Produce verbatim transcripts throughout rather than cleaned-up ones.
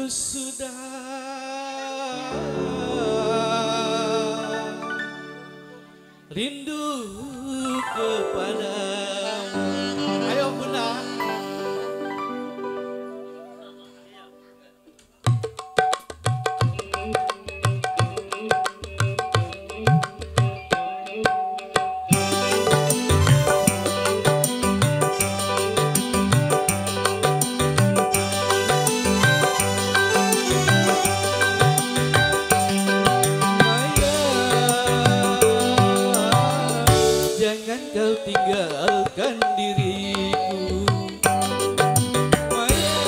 rindu kepadamu. Ayo Bunda. Jangan kau tinggalkan diriku, Maya.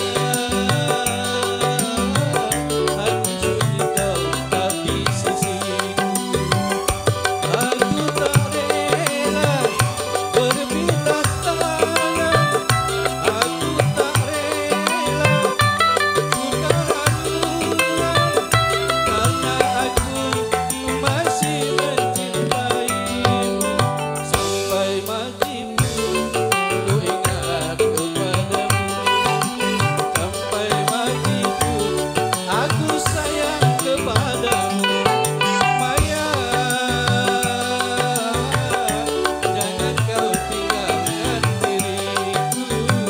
Hancurnya kau tak di sisiku. Aku tak rela berpindah tangan. Aku tak rela tukar aturan, karena aku masih mencintaimu. Sampai mati pun ku ingat kepadamu. Sampai mati pun aku sayang kepadamu, Maya. Jangan kau tinggalkan diriku.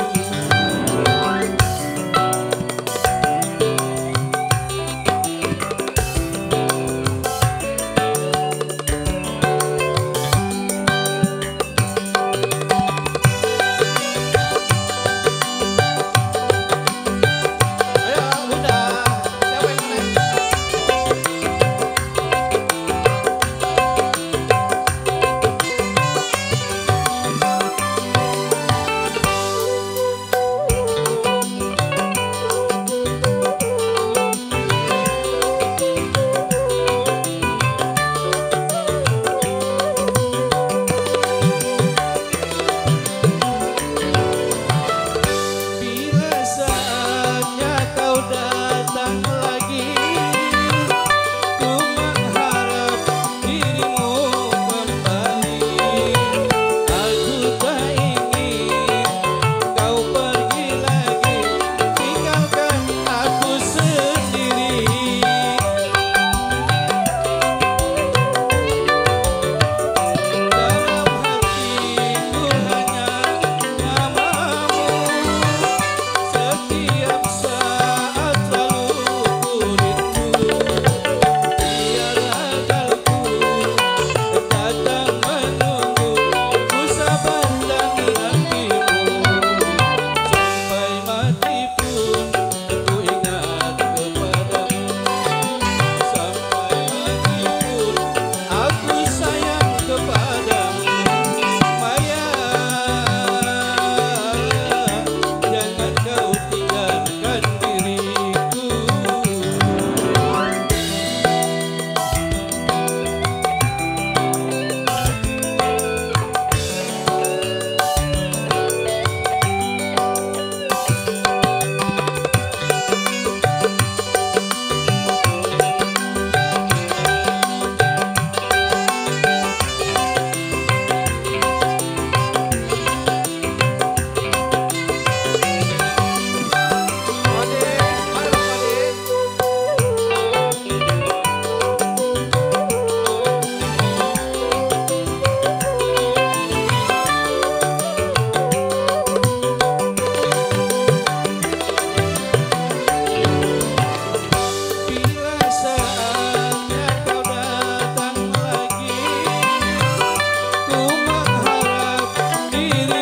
Bila saatnya kau datang lagi, ku mengharap dirimu kembali. Aku tak ingin kau pergi lagi, tinggalkan aku sendiri. Dalam hatiku hanya namamu. Setiap saat selalu ku rindu. Biarlah kalku datang menunggu, ku sabar dan menantimu. Sampai mati pun ku ingat kepadamu. Sampai mati pun aku sayang kepadamu, Maya. Jangan kau tinggalkan diriku. Bila saatnya kau datang lagi, ku mengharap dirimu